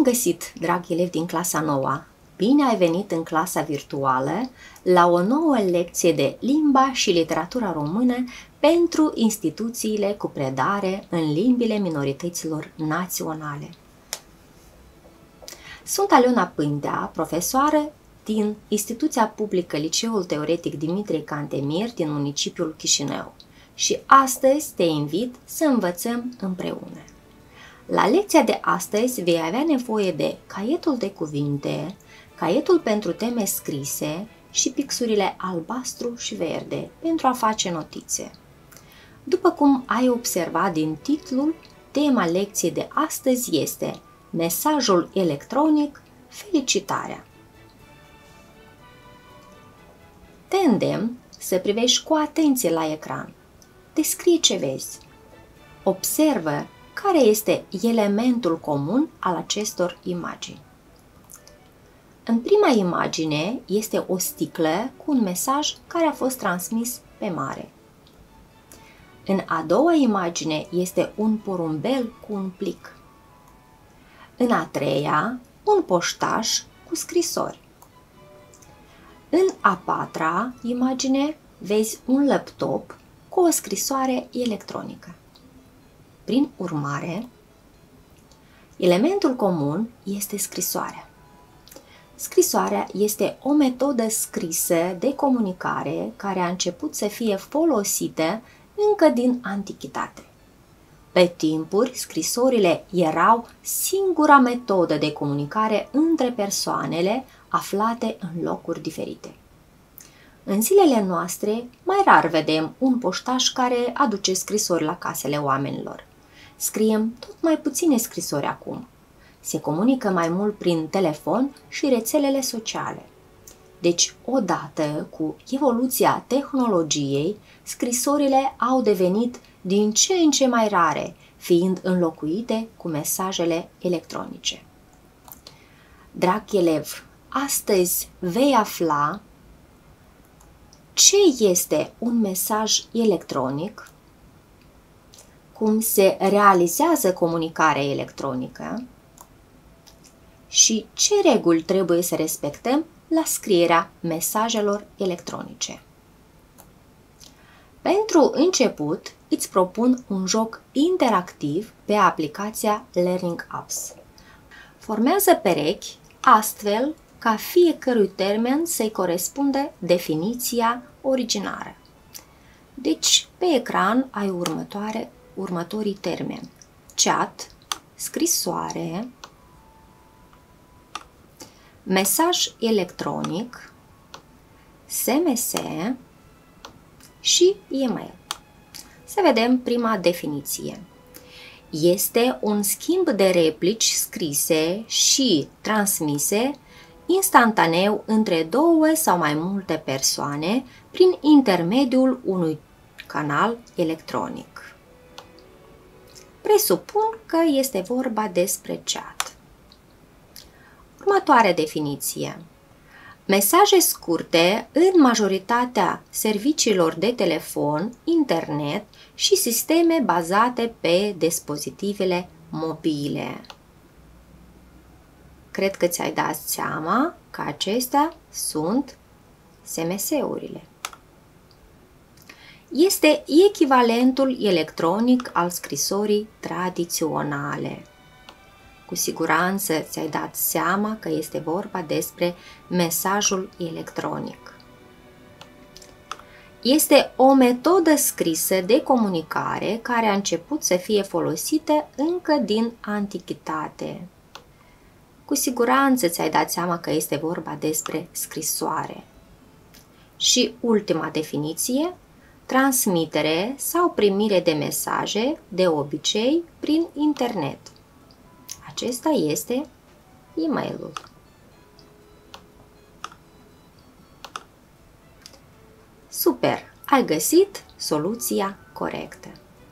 găsit, dragi elevi din clasa 9! Bine ai venit în clasa virtuală la o nouă lecție de limba și literatura română pentru instituțiile cu predare în limbile minorităților naționale. Sunt Aliona Pândea, profesoară din Instituția Publică Liceul Teoretic Dimitrie Cantemir din municipiul Chișinău și astăzi te invit să învățăm împreună. La lecția de astăzi vei avea nevoie de caietul de cuvinte, caietul pentru teme scrise și pixurile albastru și verde pentru a face notițe. După cum ai observat din titlul, tema lecției de astăzi este Mesajul electronic, felicitarea. Te îndemn să privești cu atenție la ecran. Descrie ce vezi. Observă care este elementul comun al acestor imagini. În prima imagine este o sticlă cu un mesaj care a fost transmis pe mare. În a doua imagine este un porumbel cu un plic. În a treia, un poștaș cu scrisori. În a patra imagine vezi un laptop cu o scrisoare electronică. Prin urmare, elementul comun este scrisoarea. Scrisoarea este o metodă scrisă de comunicare care a început să fie folosită încă din antichitate. Pe timpuri, scrisorile erau singura metodă de comunicare între persoanele aflate în locuri diferite. În zilele noastre, mai rar vedem un poștaș care aduce scrisori la casele oamenilor. Scriem tot mai puține scrisori acum. Se comunică mai mult prin telefon și rețelele sociale. Deci, odată cu evoluția tehnologiei, scrisorile au devenit din ce în ce mai rare, fiind înlocuite cu mesajele electronice. Drag elev, astăzi vei afla ce este un mesaj electronic, cum se realizează comunicarea electronică și ce reguli trebuie să respectăm la scrierea mesajelor electronice. Pentru început, îți propun un joc interactiv pe aplicația Learning Apps. Formează perechi astfel ca fiecărui termen să-i corespundă definiția originară. Deci, pe ecran ai următorii termeni: chat, scrisoare, mesaj electronic, SMS și e-mail. Să vedem prima definiție. Este un schimb de replici scrise și transmise instantaneu între două sau mai multe persoane prin intermediul unui canal electronic. Presupun că este vorba despre chat. Următoarea definiție. Mesaje scurte în majoritatea serviciilor de telefon, internet și sisteme bazate pe dispozitivele mobile. Cred că ți-ai dat seama că acestea sunt SMS-urile. Este echivalentul electronic al scrisorii tradiționale. Cu siguranță ți-ai dat seama că este vorba despre mesajul electronic. Este o metodă scrisă de comunicare care a început să fie folosită încă din antichitate. Cu siguranță ți-ai dat seama că este vorba despre scrisoare. Și ultima definiție, transmitere sau primire de mesaje, de obicei prin internet. Acesta este e-mailul. Super! Ai găsit soluția corectă.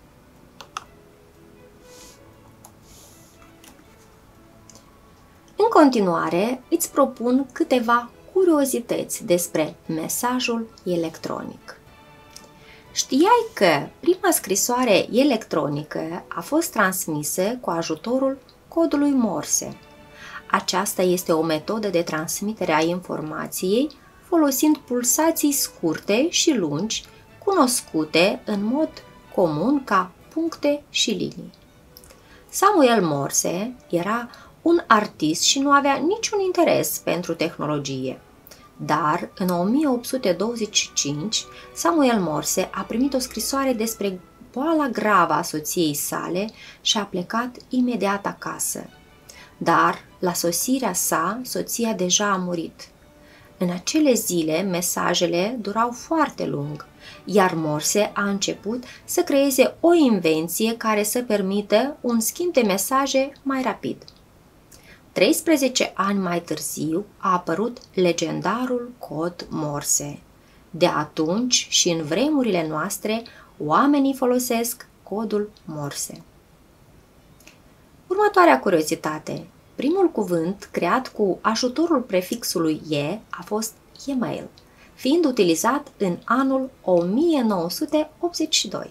În continuare, îți propun câteva curiozități despre mesajul electronic. Știai că prima scrisoare electronică a fost transmisă cu ajutorul codului Morse, Aceasta este o metodă de transmitere a informației folosind pulsații scurte și lungi, cunoscute în mod comun ca puncte și linii. Samuel Morse era un artist și nu avea niciun interes pentru tehnologie. Dar, în 1825, Samuel Morse a primit o scrisoare despre boala gravă a soției sale și a plecat imediat acasă. Dar, la sosirea sa, soția deja a murit. În acele zile, mesajele durau foarte lung, iar Morse a început să creeze o invenție care să permită un schimb de mesaje mai rapid. 13 ani mai târziu a apărut legendarul cod Morse. De atunci și în vremurile noastre, oamenii folosesc codul Morse. Următoarea curiozitate. Primul cuvânt creat cu ajutorul prefixului e a fost e-mail, fiind utilizat în anul 1982.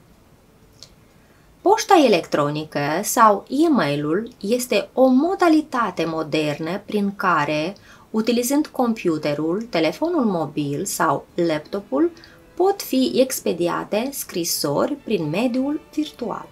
Poșta electronică sau e-mailul este o modalitate modernă prin care, utilizând computerul, telefonul mobil sau laptopul, pot fi expediate scrisori prin mediul virtual.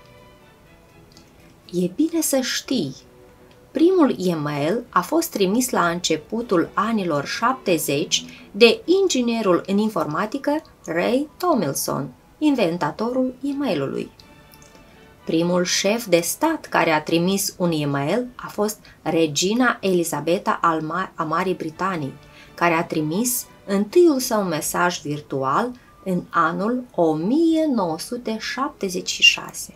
E bine să știi, primul e-mail a fost trimis la începutul anilor 70 de inginerul în informatică Ray Tomlinson, inventatorul e-mailului. Primul șef de stat care a trimis un e-mail a fost regina Elizabeta a Marii Britanii, care a trimis întâiul său mesaj virtual în anul 1976.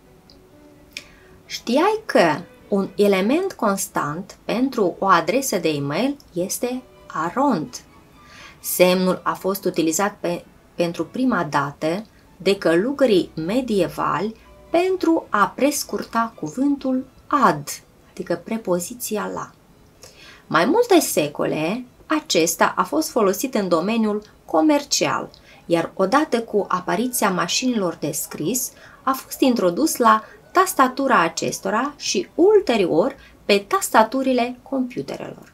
Știai că un element constant pentru o adresă de e-mail este arond? Semnul a fost utilizat pentru prima dată de călugării medievali pentru a prescurta cuvântul ad, adică prepoziția la. Mai multe secole, acesta a fost folosit în domeniul comercial, iar odată cu apariția mașinilor de scris, a fost introdus la tastatura acestora și ulterior pe tastaturile computerelor.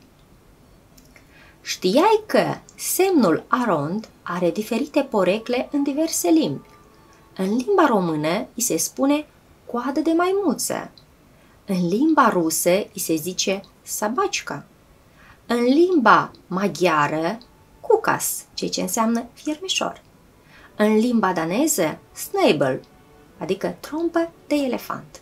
Știai că semnul arond are diferite porecle în diverse limbi? În limba română îi se spune coadă de maimuță. În limba rusă îi se zice sabacica. În limba maghiară, cucas, ceea ce înseamnă fiermișor. În limba daneză, snabel, adică trompă de elefant.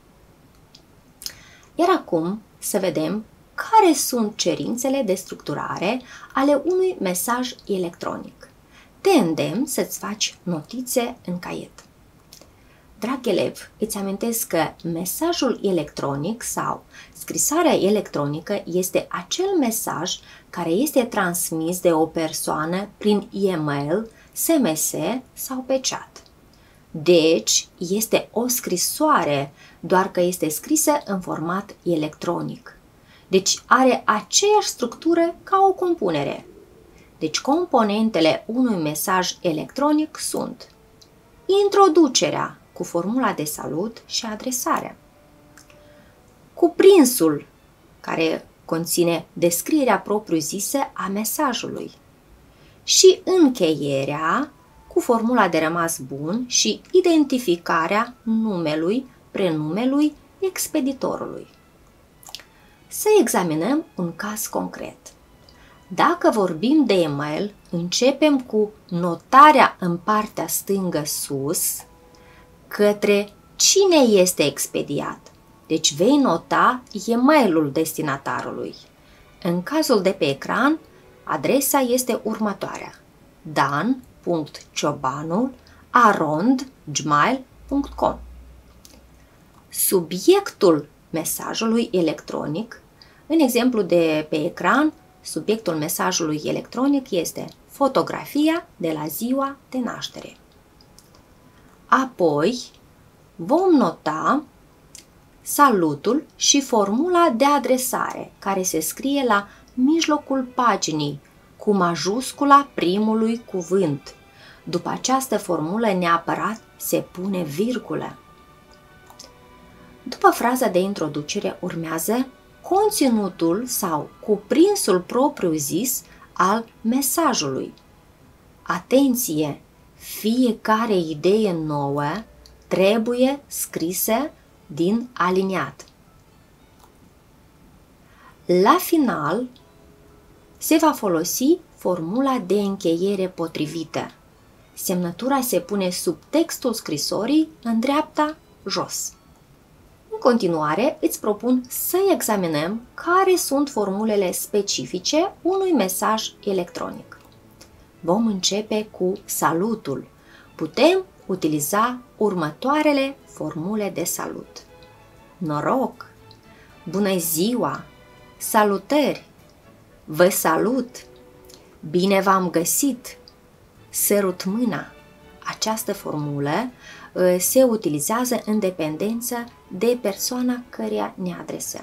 Iar acum să vedem care sunt cerințele de structurare ale unui mesaj electronic. Te îndemn să-ți faci notițe în caiet. Drag elev, îți amintesc că mesajul electronic sau scrisoarea electronică este acel mesaj care este transmis de o persoană prin e-mail, SMS sau pe chat. Deci, este o scrisoare, doar că este scrisă în format electronic. Deci are aceeași structură ca o compunere. Deci componentele unui mesaj electronic sunt introducerea cu formula de salut și adresarea, cuprinsul care conține descrierea propriu-zisă a mesajului și încheierea cu formula de rămas bun și identificarea numelui, prenumelui, expeditorului. Să examinăm un caz concret. Dacă vorbim de e-mail, începem cu notarea în partea stângă sus către cine este expediat. Deci vei nota e-mailul destinatarului. În cazul de pe ecran, adresa este următoarea: dan.ciobanu@gmail.com. Subiectul mesajului electronic, în exemplu de pe ecran, subiectul mesajului electronic este fotografia de la ziua de naștere. Apoi vom nota salutul și formula de adresare, care se scrie la mijlocul paginii cu majuscula primului cuvânt. După această formulă neapărat se pune virgulă. După fraza de introducere urmează conținutul sau cuprinsul propriu-zis al mesajului. Atenție! Fiecare idee nouă trebuie scrisă din aliniat. La final, se va folosi formula de încheiere potrivită. Semnătura se pune sub textul scrisorii în dreapta jos. În continuare, îți propun să examinăm care sunt formulele specifice unui mesaj electronic. Vom începe cu salutul. Putem utiliza următoarele formule de salut. Noroc! Bună ziua! Salutări! Vă salut! Bine v-am găsit! Sărut mâna! Această formulă se utilizează în dependență de persoana căreia ne adresăm.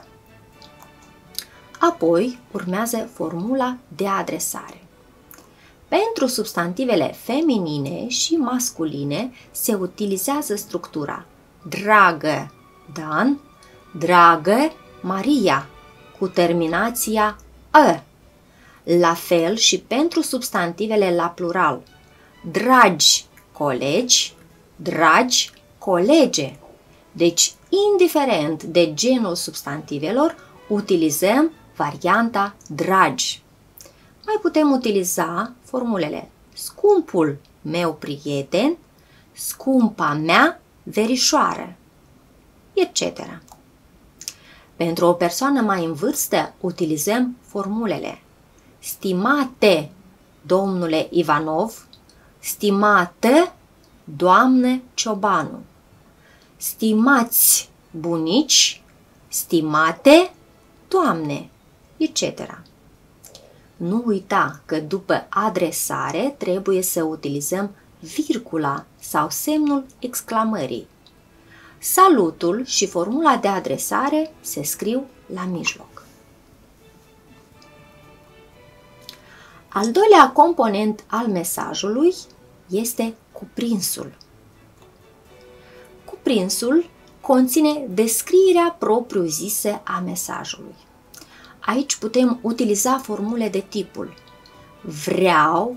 Apoi urmează formula de adresare. Pentru substantivele feminine și masculine se utilizează structura dragă Dan, dragă Maria, cu terminația ă. La fel și pentru substantivele la plural, dragi colegi, dragi colege. Deci, indiferent de genul substantivelor, utilizăm varianta dragi. Mai putem utiliza formulele scumpul meu prieten, scumpa mea verișoară, etc. Pentru o persoană mai în vârstă, utilizăm formulele stimate domnule Ivanov, stimată doamnă Ciobanu, stimați bunici, stimate doamne, etc. Nu uita că după adresare trebuie să utilizăm virgula sau semnul exclamării. Salutul și formula de adresare se scriu la mijloc. Al doilea component al mesajului este cuprinsul. Cuprinsul conține descrierea propriu-zisă a mesajului. Aici putem utiliza formule de tipul vreau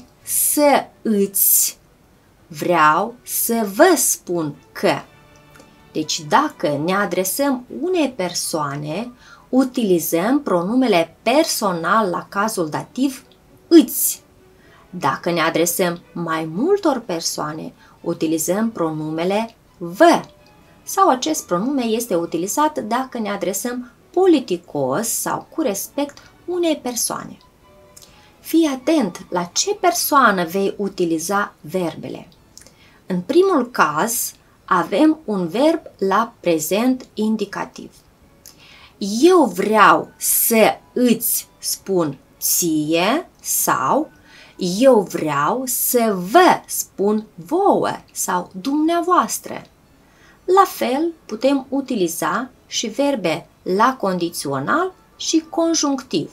să vă spun că. Deci dacă ne adresăm unei persoane, utilizăm pronumele personal la cazul dativ îți. Dacă ne adresăm mai multor persoane, utilizăm pronumele vă. Sau acest pronume este utilizat dacă ne adresăm politicos sau cu respect unei persoane. Fii atent la ce persoană vei utiliza verbele. În primul caz, avem un verb la prezent indicativ. Eu vreau să îți spun ție sau eu vreau să vă spun vouă sau dumneavoastră. La fel, putem utiliza și verbe la condițional și conjunctiv.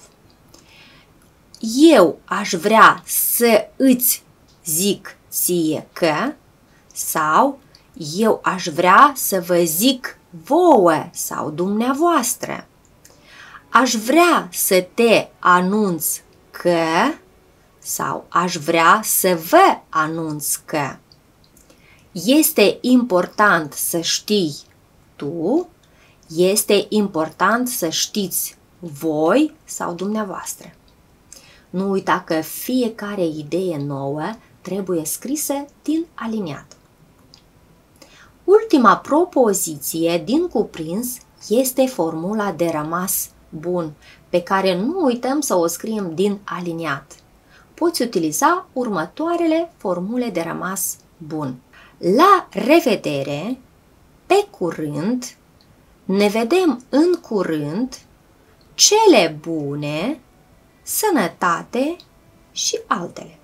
Eu aș vrea să îți zic ție că sau eu aș vrea să vă zic vouă sau dumneavoastră. Aș vrea să te anunț că sau aș vrea să vă anunț că. Este important să știi tu, este important să știți voi sau dumneavoastră. Nu uita că fiecare idee nouă trebuie scrisă din aliniat. Ultima propoziție din cuprins este formula de rămas bun, pe care nu uităm să o scriem din aliniat. Poți utiliza următoarele formule de rămas bun. La revedere, pe curând, ne vedem în curând, cele bune, sănătate și altele.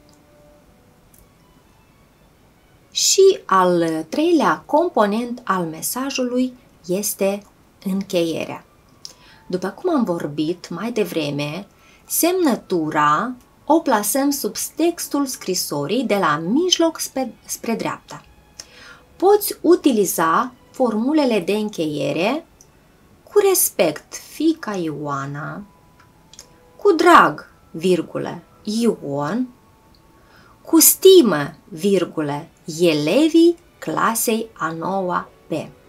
Și al treilea component al mesajului este încheierea. După cum am vorbit mai devreme, semnătura o plasăm sub textul scrisorii de la mijloc spre dreapta. Poți utiliza formulele de încheiere cu respect, fiica Ioana, cu drag, virgulă, Ion, cu stimă, virgulă, elevii clasei a 9-a B.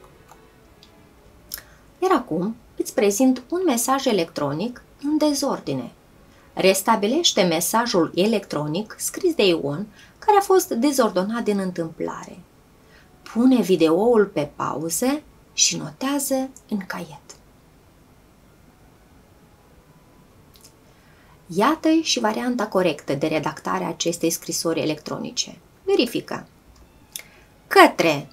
Iar acum îți prezint un mesaj electronic în dezordine. Restabilește mesajul electronic scris de Ion, care a fost dezordonat din întâmplare. Pune videoul pe pauză și notează în caiet. Iată și varianta corectă de redactare a acestei scrisori electronice. Verifică. Către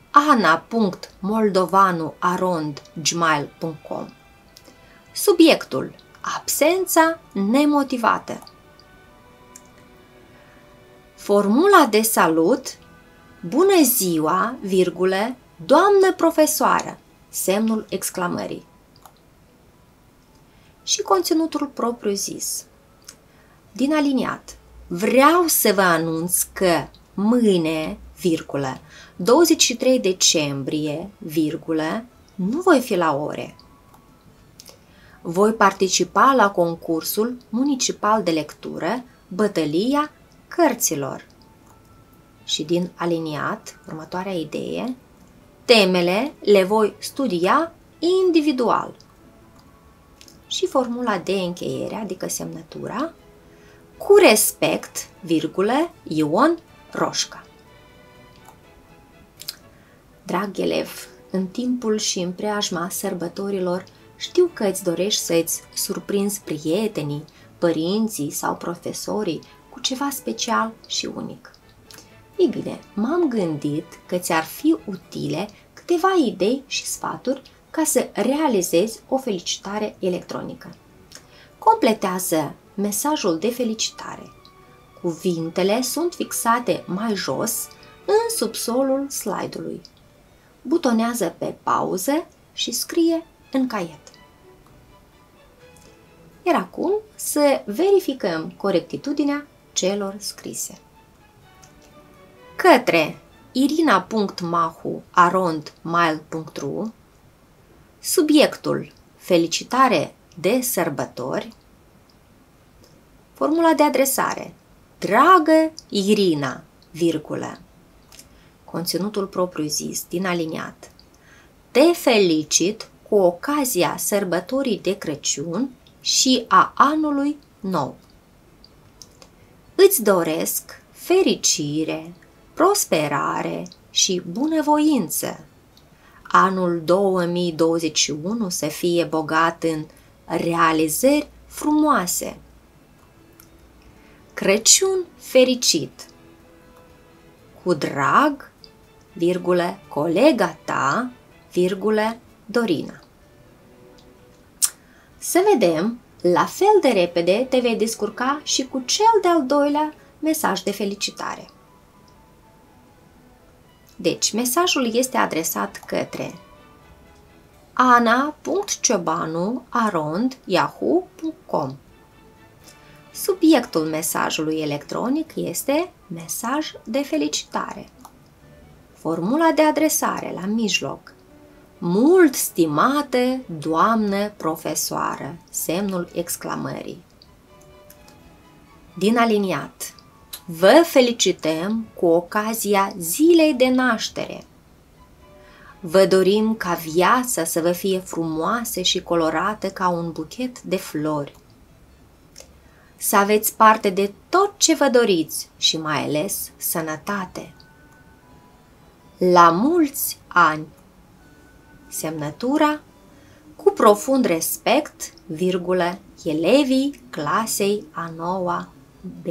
ana.moldovanu@gmail.com. Subiectul: absența nemotivată. Formula de salut: bună ziua, virgulă, doamnă profesoară, semnul exclamării. Și conținutul propriu-zis. Din aliniat: vreau să vă anunț că mâine, virgulă, 23 decembrie, virgulă, nu voi fi la ore. Voi participa la concursul municipal de lectură Bătălia cărților. Și din aliniat, următoarea idee: temele le voi studia individual. Și formula de încheiere, adică semnătura: cu respect, virgulă, Ion Roșca. Drag elev, în timpul și în preajma sărbătorilor, știu că îți dorești să-ți surprinzi prietenii, părinții sau profesorii cu ceva special și unic. Ei bine, m-am gândit că ți-ar fi utile câteva idei și sfaturi ca să realizezi o felicitare electronică. Completează mesajul de felicitare. Cuvintele sunt fixate mai jos, în subsolul slide-ului. Butonează pe pauză și scrie în caiet. Iar acum să verificăm corectitudinea celor scrise. Către irina.mahu@mail.ru. Subiectul: felicitare de sărbători. Formula de adresare: dragă Irina, virgulă. Conținutul propriu-zis din aliniat: te felicit cu ocazia sărbătorii de Crăciun și a anului nou. Îți doresc fericire, prosperare și bunăvoință. Anul 2021 să fie bogat în realizări frumoase. Crăciun fericit! Cu drag, virgulă, colega ta, virgulă, Dorina. Să vedem, la fel de repede te vei descurca și cu cel de-al doilea mesaj de felicitare. Deci, mesajul este adresat către ana.ciobanu@yahoo.com. Subiectul mesajului electronic este mesaj de felicitare. Formula de adresare la mijloc: mult stimată doamnă profesoară, semnul exclamării. Din aliniat: vă felicităm cu ocazia zilei de naștere. Vă dorim ca viața să vă fie frumoasă și colorată ca un buchet de flori. Să aveți parte de tot ce vă doriți și mai ales sănătate. La mulți ani! Semnătura: cu profund respect, virgulă, elevii clasei a 9-a B.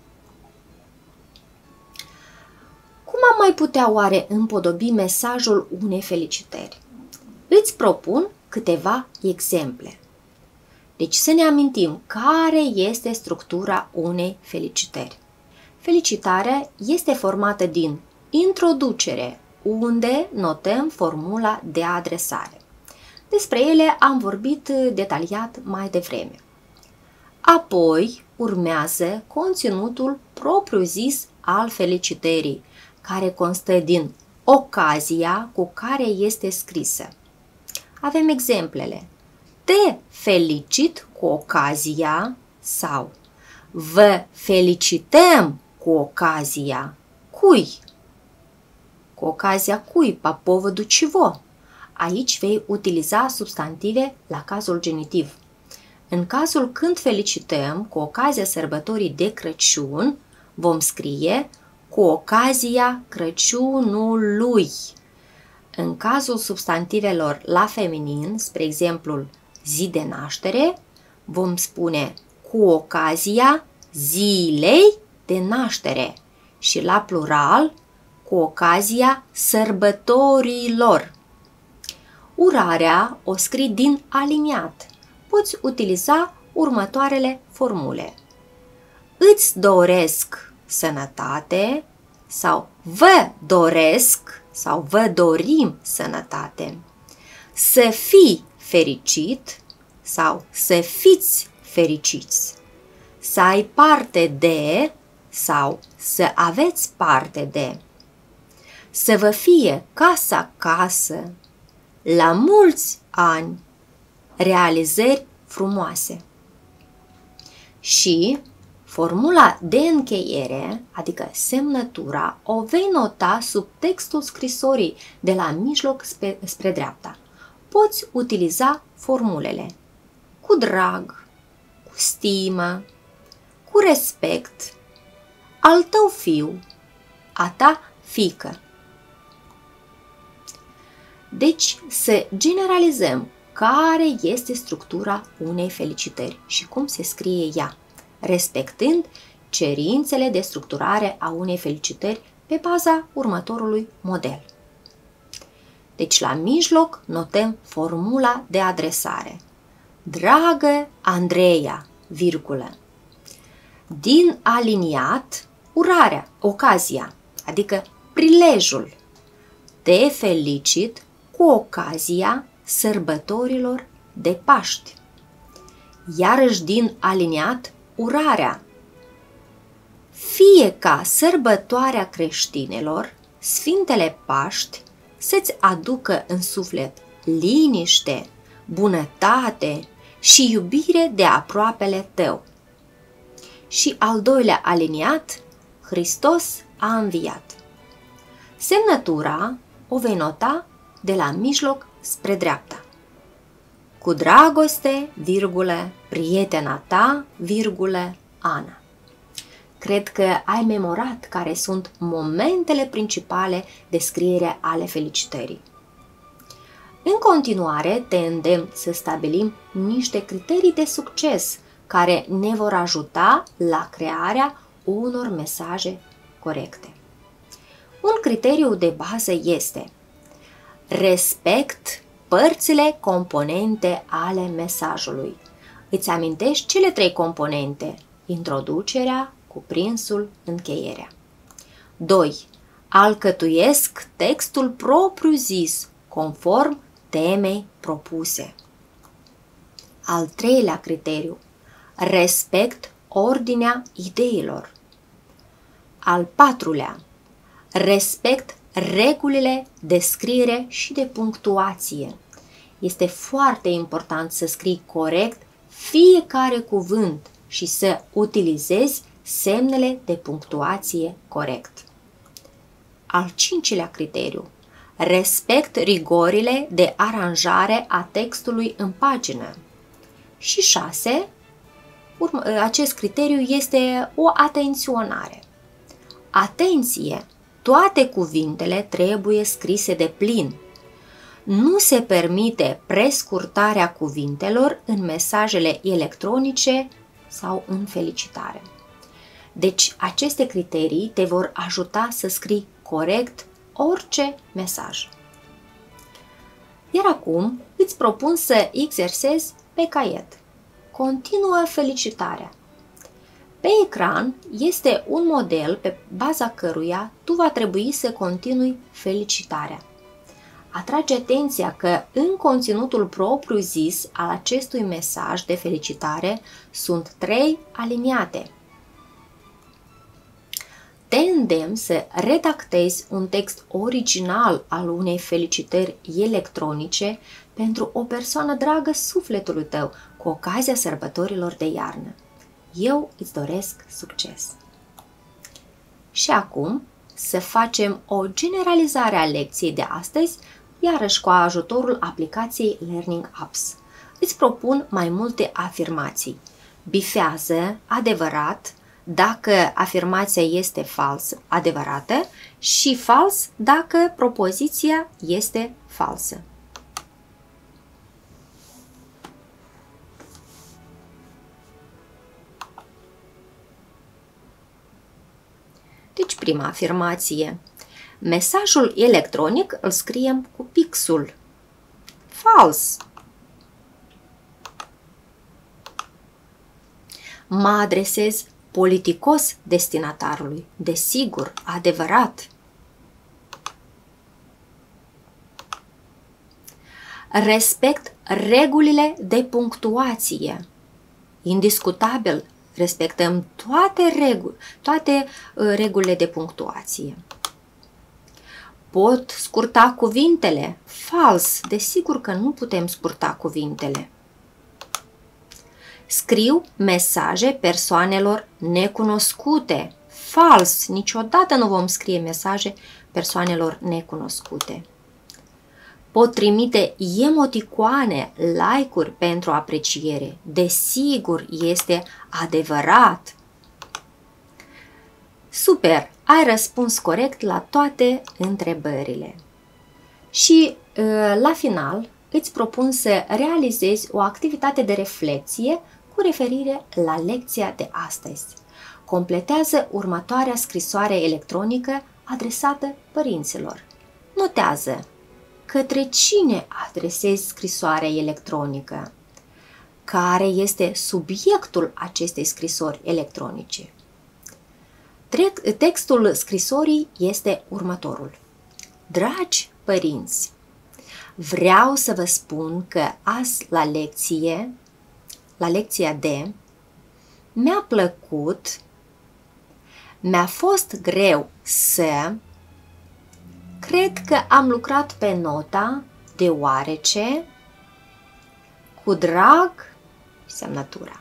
Cum am mai putea oare împodobi mesajul unei felicitări? Îți propun câteva exemple. Deci să ne amintim care este structura unei felicitări. Felicitarea este formată din introducere, unde notăm formula de adresare. Despre ele am vorbit detaliat mai devreme. Apoi urmează conținutul propriu-zis al felicitării, care constă din ocazia cu care este scrisă. avem exemplele. Te felicit cu ocazia sau vă felicităm cu ocazia cui? Cu ocazia cui? По поводу чего? Aici vei utiliza substantive la cazul genitiv. În cazul când felicităm cu ocazia sărbătorii de Crăciun, vom scrie cu ocazia Crăciunului. În cazul substantivelor la feminin, spre exemplu zi de naștere, vom spune cu ocazia zilei de naștere și la plural cu ocazia sărbătorilor. Urarea o scrii din aliniat. Poți utiliza următoarele formule. Îți doresc sănătate sau vă doresc sau vă dorim sănătate. Să fii fericit sau să fiți fericiți. Să ai parte de sau să aveți parte de. Să vă fie casa acasă, la mulți ani, realizări frumoase. Și formula de încheiere, adică semnătura, o vei nota sub textul scrisorii de la mijloc spre dreapta. Poți utiliza formulele cu drag, cu stimă, cu respect, al tău fiu, a ta fiică. Deci să generalizăm care este structura unei felicitări și cum se scrie ea, respectând cerințele de structurare a unei felicitări pe baza următorului model. Deci la mijloc notăm formula de adresare. Dragă Andreea, virgulă. Din aliniat, urarea, ocazia, adică prilejul. Te felicit cu ocazia sărbătorilor de Paști. Iarăși din aliniat, urarea. Fie ca sărbătoarea creștinilor, Sfintele Paști, să-ți aducă în suflet liniște, bunătate și iubire de aproapele tău. Și al doilea aliniat, Hristos a înviat. Semnătura o vei nota de la mijloc spre dreapta. Cu dragoste, virgulă, prietena ta, virgulă, Ana. Cred că ai memorat care sunt momentele principale de scriere ale felicitării. În continuare, te îndemn să stabilim niște criterii de succes care ne vor ajuta la crearea unor mesaje corecte. Un criteriu de bază este respect părțile componente ale mesajului. Îți amintești cele 3 componente: introducerea, cuprinsul, încheierea. 2. Alcătuiesc textul propriu-zis, conform temei propuse. Al 3-lea criteriu. Respect ordinea ideilor. Al 4-lea. Respect regulile de scriere și de punctuație. Este foarte important să scrii corect fiecare cuvânt și să utilizezi semnele de punctuație corect. Al 5-lea criteriu. Respect rigorile de aranjare a textului în pagină. Și 6. Acest criteriu este o atenționare. Atenție! Toate cuvintele trebuie scrise de plin. Nu se permite prescurtarea cuvintelor în mesajele electronice sau în felicitare. Deci, aceste criterii te vor ajuta să scrii corect orice mesaj. Iar acum îți propun să exersezi pe caiet. Continuă felicitarea. Pe ecran este un model pe baza căruia tu va trebui să continui felicitarea. Atrage atenția că în conținutul propriu-zis al acestui mesaj de felicitare sunt 3 aliniate. Te îndemn să redactezi un text original al unei felicitări electronice pentru o persoană dragă sufletului tău cu ocazia sărbătorilor de iarnă. Eu îți doresc succes! Și acum să facem o generalizare a lecției de astăzi, iarăși cu ajutorul aplicației Learning Apps. Îți propun mai multe afirmații. Bifează, adevărat, dacă afirmația este falsă, adevărată, și fals dacă propoziția este falsă. Deci, prima afirmație. Mesajul electronic îl scriem cu pixul. Fals. Mă adresez politicos destinatarului. Desigur, adevărat. Respect regulile de punctuație. Indiscutabil, respectăm toate regulile de punctuație. Pot scurta cuvintele? Fals, desigur că nu putem scurta cuvintele. Scriu mesaje persoanelor necunoscute. Fals, niciodată nu vom scrie mesaje persoanelor necunoscute. Pot trimite emoticoane, like-uri pentru apreciere. Desigur, este adevărat. Super, ai răspuns corect la toate întrebările. Și la final îți propun să realizezi o activitate de reflexie cu referire la lecția de astăzi. Completează următoarea scrisoare electronică adresată părinților. Notează către cine adresezi scrisoarea electronică, care este subiectul acestei scrisori electronice. Textul scrisorii este următorul. Dragi părinți, vreau să vă spun că azi la lecția D, mi-a plăcut, mi-a fost greu să, cred că am lucrat pe nota deoarece, cu drag, semnătura.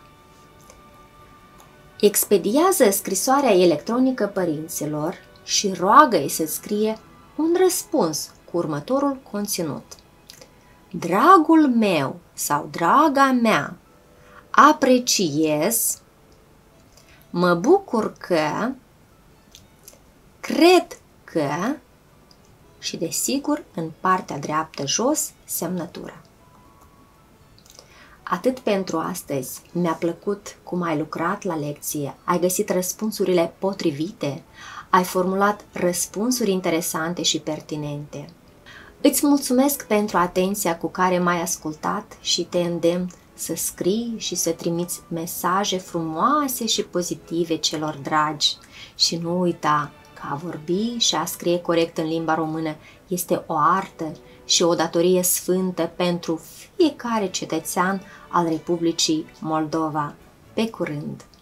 Expediază scrisoarea electronică părinților și roagă-i să scrie un răspuns cu următorul conținut. Dragul meu sau draga mea, apreciez, mă bucur că, cred că și desigur în partea dreaptă jos semnătura. Atât pentru astăzi. Mi-a plăcut cum ai lucrat la lecție, ai găsit răspunsurile potrivite, ai formulat răspunsuri interesante și pertinente. Îți mulțumesc pentru atenția cu care m-ai ascultat și te îndemn să scrii și să trimiți mesaje frumoase și pozitive celor dragi. Și nu uita că a vorbi și a scrie corect în limba română este o artă și o datorie sfântă pentru fiecare cetățean al Republicii Moldova. Pe curând!